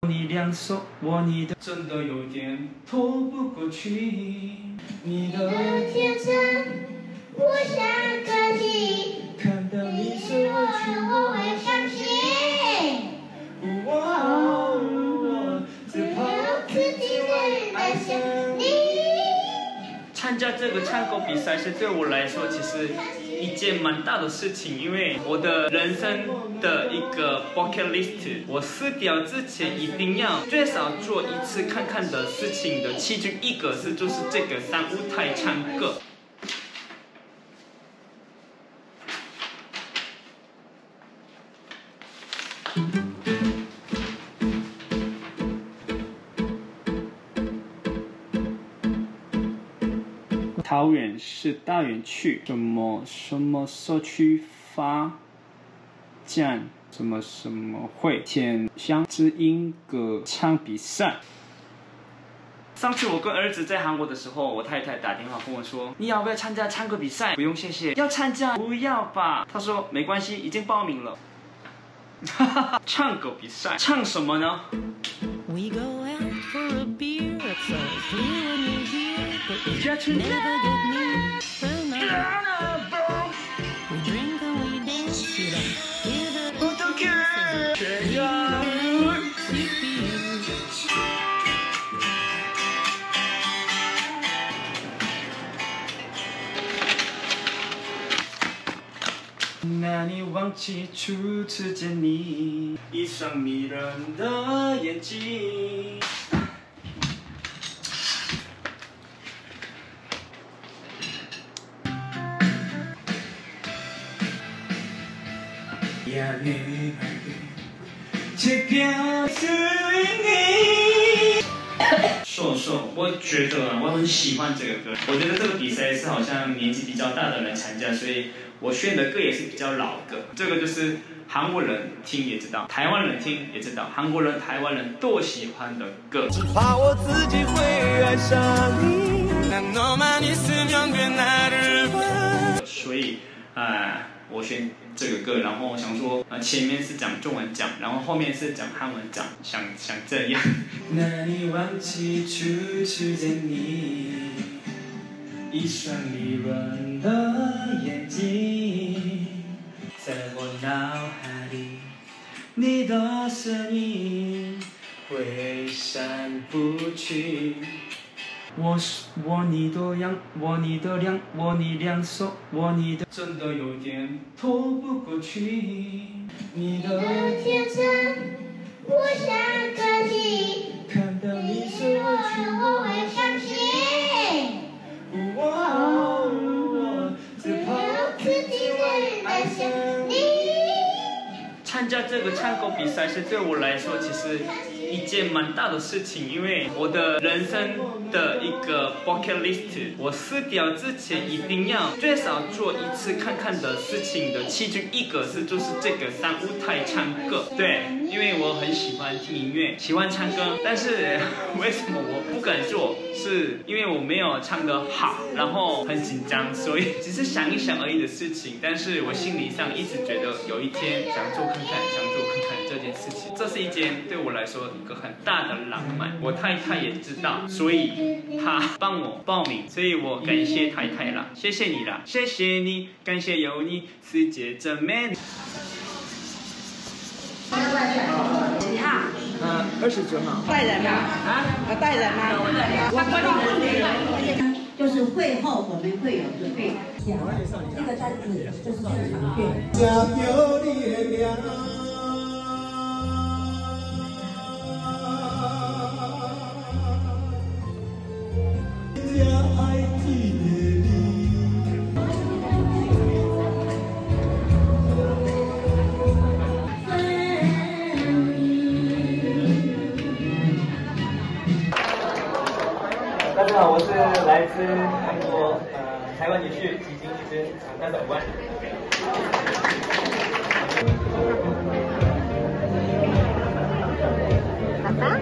你两手握你的，真的有点透不过去。你的天真，我像个你， 看到你是委屈， 我会伤心。 我只怕自己会爱上你。 参加这个唱歌比赛是对我来说其实一件蛮大的事情，因为我的人生的一个 bucket list， 我死掉之前一定要最少做一次看看的事情的其中一个是就是这个上舞台唱歌。桃园市大园区什么社区发展什么会天香之音歌唱比赛。上次我跟儿子在韩国的时候，我太太打电话跟我说：“你要不要参加唱歌比赛？”“不用，谢谢。”“要参加？”“不要吧。”他说：“没关系，已经报名了。”唱歌比赛，唱什么呢？ We go out for a beer, it's so clear when you're here, but we Get never to get near. Well, now, we drink and we dance, you don't hear the 어떡해 죄야 sweet for you. 难以忘记初次见你，一双迷人的眼睛。说，我觉得我很喜欢这个歌。我觉得这个比赛是好像年纪比较大的人参加，所以我选的歌也是比较老歌。这个就是韩国人听也知道，台湾人听也知道，韩国人、台湾人都喜欢的歌。 只怕我自己会爱上你，난 너만 있으면 괜찮을 거야。 所以我选这个歌，然后我想说，前面是讲中文讲，然后后面是讲韩文讲，想这样。难以忘记初次见你，一双迷人的眼睛，在我脑海里，你的身影挥散不去。握你的两手，握你的，真的有点透不过去。你的天真，我像个你， 看到你是委屈， 我会伤心。 我只怕自己会爱上你。 参加这个唱歌比赛是对我来说其实一件蛮大的事情，因为我的人生的一个 bucket list， 我死掉之前一定要最少做一次看看的事情的其中一个是就是这个上舞台唱歌。对，因为我很喜欢听音乐，喜欢唱歌，但是为什么我不敢做？是因为我没有唱得好，然后很紧张，所以只是想一想而已的事情。但是我心理上一直觉得有一天想做看看这件事情，这是一件对我来说一个很大的浪漫。我太太也知道，所以她帮我报名，所以我感谢太太啦，谢谢你啦，谢谢你，感谢有你，世界真美丽。 几号 29号。 带人吗？带人吗？ 就是会后我们会有准备这个单子就是现场券。 大家好，我是来自韩国台湾女婿基金之代表官。 爸爸。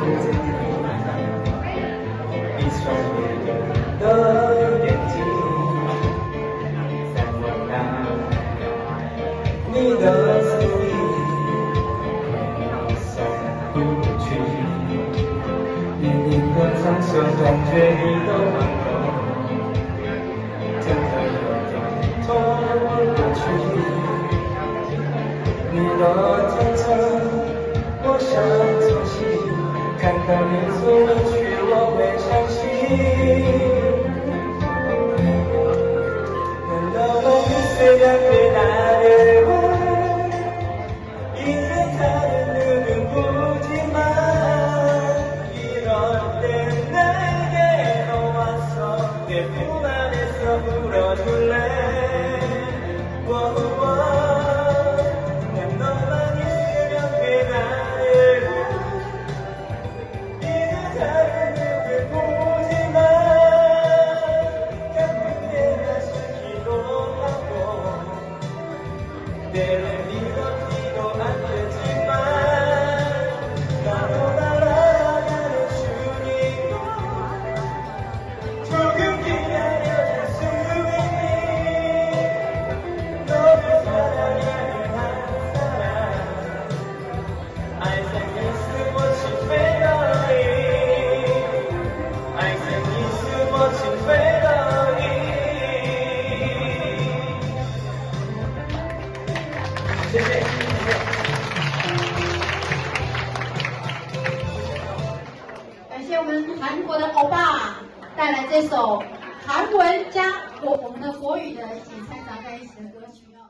一双迷人的眼睛。 感觉你的温柔，真的有点透过去。你的真诚，我想仔细看看你所委屈，我会相信。难道我们虽然对那恋爱，因为他的눈은 보지만 이럴 땐 내게 와서 내 품 안에서 울어줄래. 난 너만 있으면 돼 나의 이제 다른 눈을 보지만 가끔 내 다시 기도하고 때를 믿어지도 않겠지만 나로 날아가는 주님 조금 기다려줄 수 있니. 너를 사랑하는 한 사람 I think it's much better. I think it's much better. 谢谢。 感谢我们韩国的欧巴带来这首韩文加我们的国语的一起掺杂在一起的歌曲哦。